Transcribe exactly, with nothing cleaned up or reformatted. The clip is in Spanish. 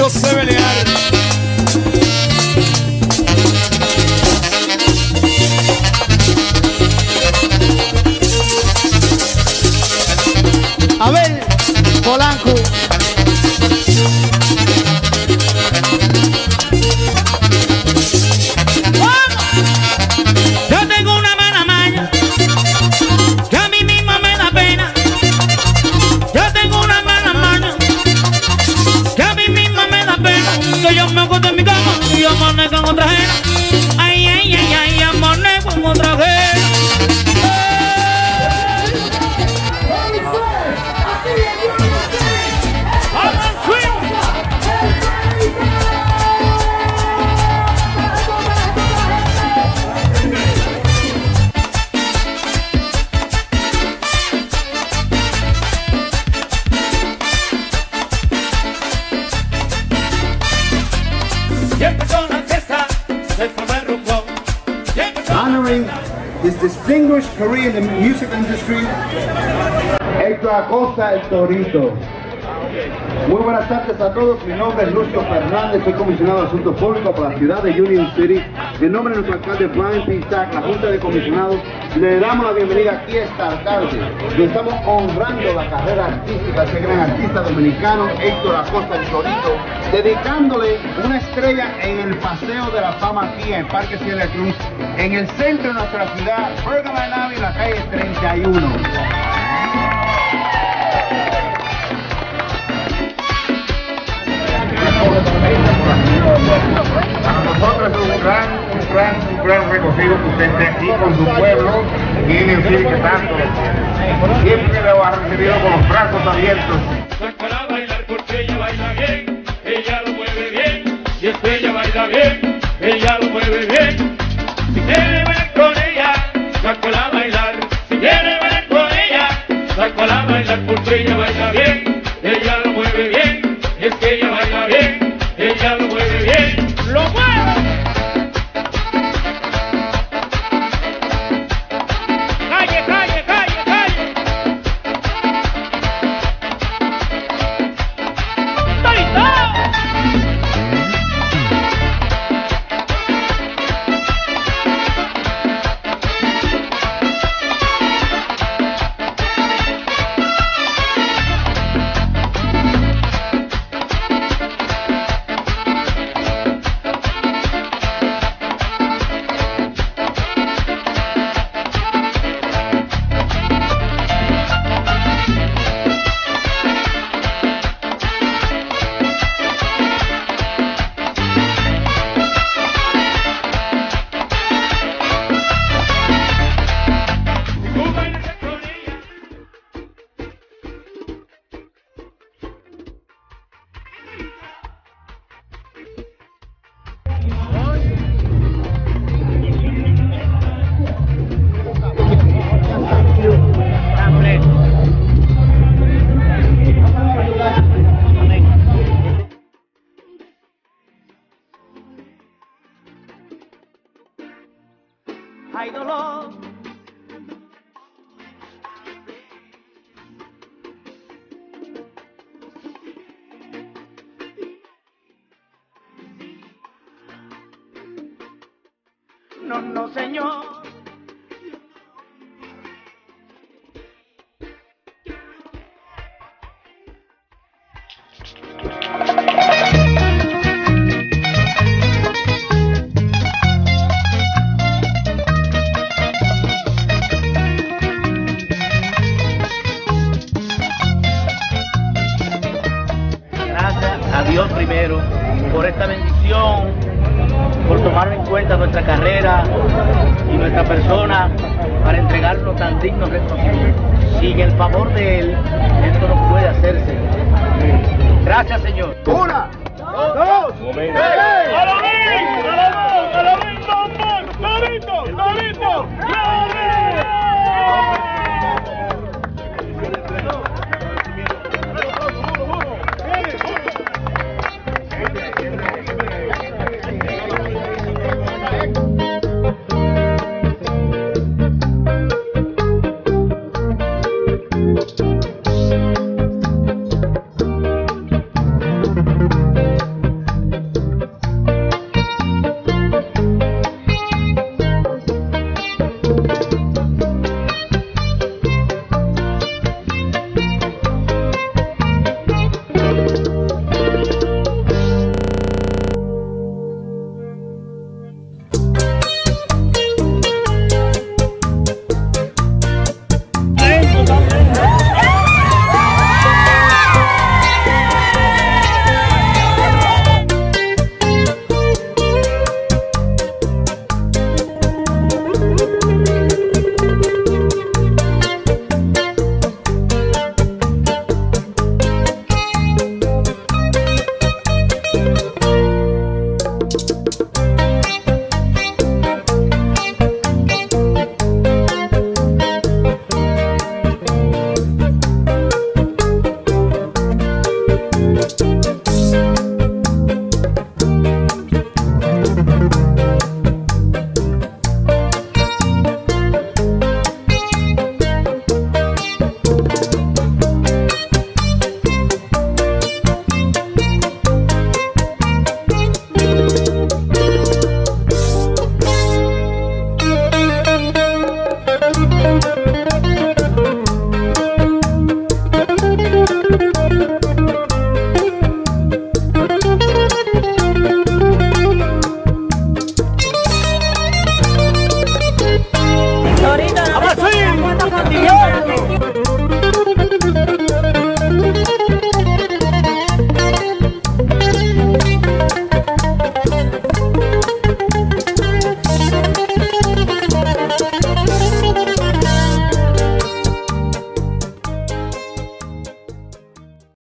José Belial. Abel Polanco. Yo tengo una mala maña que a mí mismo me da pena. Yo tengo una mala maña que a mí mismo me da pena. Que yo me acuesto en mi cama y amanezco en otra ajena. Ay, ay, ay, ay, amanezco en otra ajena. Honoring his distinguished career in the music industry, Héctor Acosta el Torito. Muy buenas tardes a todos, mi nombre es Lucio Fernández, soy comisionado de Asuntos Públicos para la ciudad de Union City. En nombre de nuestro alcalde Brian P. Stack, la Junta de Comisionados, le damos la bienvenida aquí a esta alcalde. Y estamos honrando la carrera artística de ese gran artista dominicano, Héctor Acosta el Torito, dedicándole una estrella en el Paseo de la Fama aquí en el Parque Sierra Cruz, en el centro de nuestra ciudad, Bergamo Avenue, en la calle treinta y uno. Para nosotros es un gran, un gran, un gran regocijo que usted esté aquí con su pueblo y en el cine que tanto siempre lo ha recibido con los brazos abiertos. Sácala a bailar porque ella baila bien, ella lo mueve bien, y es que ella baila bien, ella lo mueve bien. Si quiere bailar con ella, sácala a bailar, si quiere bailar con ella, sácala a bailar porque ella baila bien, ella lo mueve bien, y es que ella baila bien, ella lo mueve bien, lo mueve. Calle, calle, calle, calle. Hay dolor. No, no, señor. A Dios primero por esta bendición, por tomar en cuenta nuestra carrera y nuestra persona para entregarlo tan digno reconocimiento. Sin el favor de Él, esto no puede hacerse. Gracias, Señor. Una, dos, tres. ¡A la vez! ¡A la vez! ¡A la vez! ¡Vamos! ¡Torito! ¡Torito! Thank you.